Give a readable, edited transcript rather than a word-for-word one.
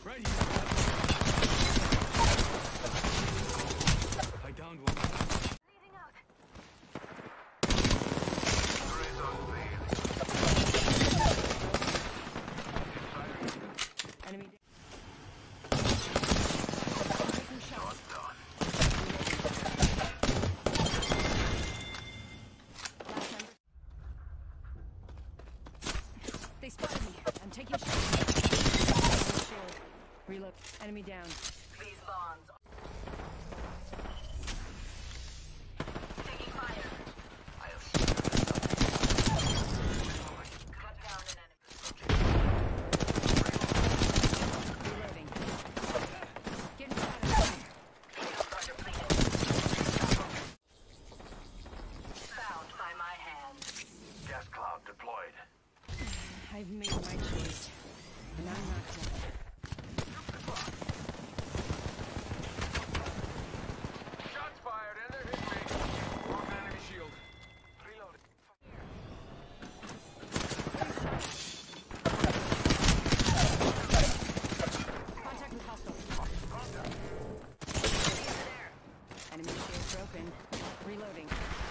Right here. I downed one. Leading out. Enemy. They spotted me. I'm taking shots. Shield. Reload. Enemy down. These bonds. Taking fire. Cut down an enemy. Reloading. Getting shot at. Found by my hand. Gas cloud deployed. I've made my choice. And I'm not done. Shots fired and they're hitting me. Broken enemy shield. Reloading. Contact with hostile. Enemy shield broken. Reloading.